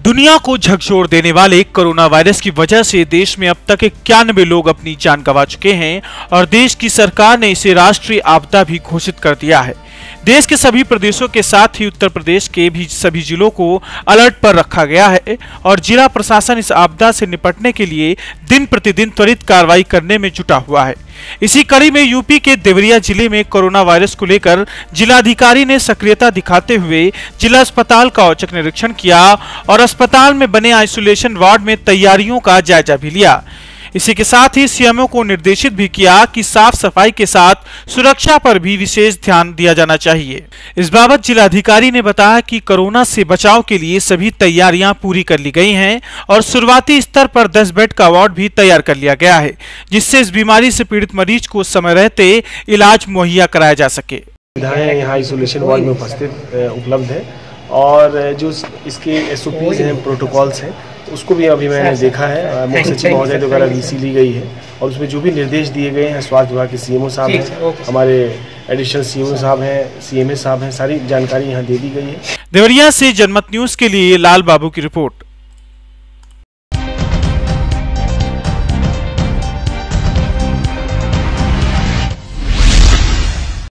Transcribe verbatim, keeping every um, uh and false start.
दुनिया को झकझोर देने वाले कोरोना वायरस की वजह से देश में अब तक इक्यानवे लोग अपनी जान गंवा चुके हैं और देश की सरकार ने इसे राष्ट्रीय आपदा भी घोषित कर दिया है। देश के सभी प्रदेशों के साथ ही उत्तर प्रदेश के भी सभी जिलों को अलर्ट पर रखा गया है और जिला प्रशासन इस आपदा से निपटने के लिए दिन प्रतिदिन त्वरित कार्रवाई करने में जुटा हुआ है। इसी कड़ी में यूपी के देवरिया जिले में कोरोना वायरस को लेकर जिलाधिकारी ने सक्रियता दिखाते हुए जिला अस्पताल का औचक निरीक्षण किया और अस्पताल में बने आइसोलेशन वार्ड में तैयारियों का जायजा भी लिया। इसी के साथ ही सीएमओ को निर्देशित भी किया कि साफ सफाई के साथ सुरक्षा पर भी विशेष ध्यान दिया जाना चाहिए। इस बाबत जिलाधिकारी ने बताया कि कोरोना से बचाव के लिए सभी तैयारियां पूरी कर ली गई हैं और शुरुआती स्तर पर दस बेड का वार्ड भी तैयार कर लिया गया है, जिससे इस बीमारी से पीड़ित मरीज को समय रहते इलाज मुहैया कराया जा सके। सुविधाएं यहाँ आइसोलेशन वार्ड में उपस्थित उपलब्ध है और जो इसके एस ओ पीज हैं, प्रोटोकॉल्स हैं, उसको भी अभी मैंने देखा है। मुख्य सचिव महोदय द्वारा वीसी ली गई है और उसमें जो भी निर्देश दिए गए हैं, स्वास्थ्य विभाग के सीएमओ साहब हैं, हमारे एडिशनल सीएमओ साहब हैं, सीएमए साहब हैं, सारी जानकारी यहाँ दे दी गई है। देवरिया से जनमत न्यूज के लिए लाल बाबू की रिपोर्ट।